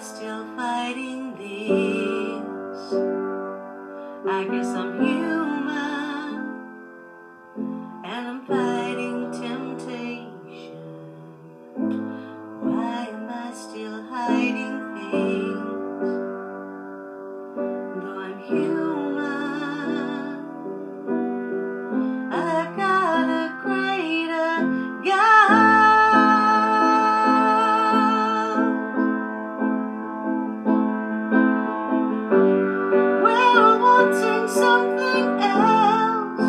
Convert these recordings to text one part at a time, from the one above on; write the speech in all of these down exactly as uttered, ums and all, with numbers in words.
still fighting this? I guess I'm human, and I'm fighting temptation. Why am I still hiding things? Though I'm human, I've got a greater God. Well, wanting something else,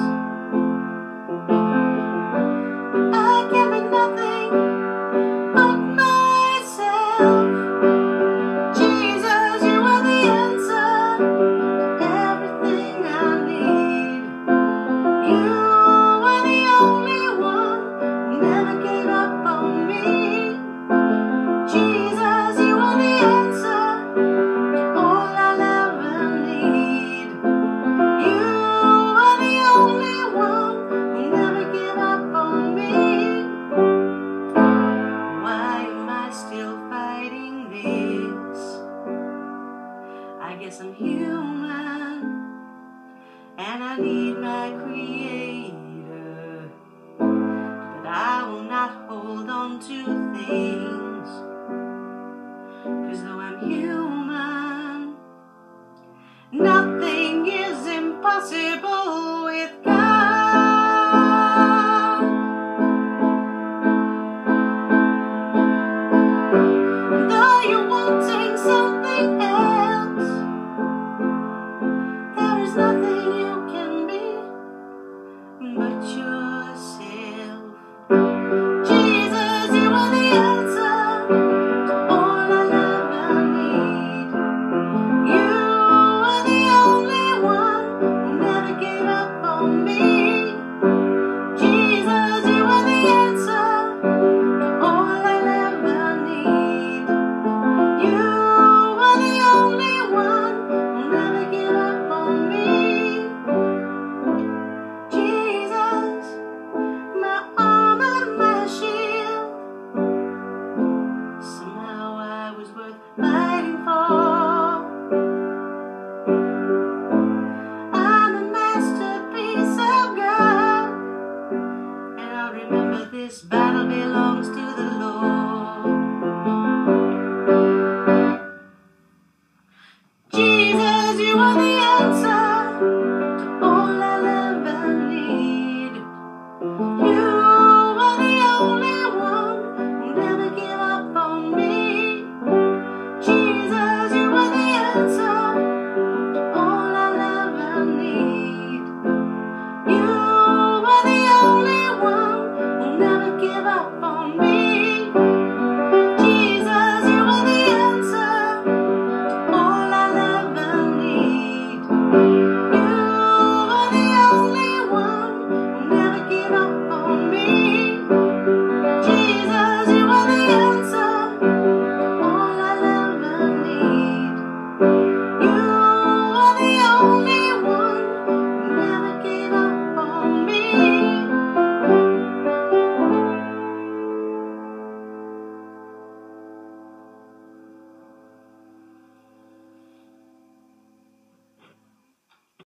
I can be nothing but myself. Jesus, you are the answer to everything I need. You are the only one who never gave up on me. Jesus, you are the answer to all I'll ever need. You are the only one who never gave up on me. Why am I still fighting this? I guess I'm human, and I need my Creator, but I will not hold on to things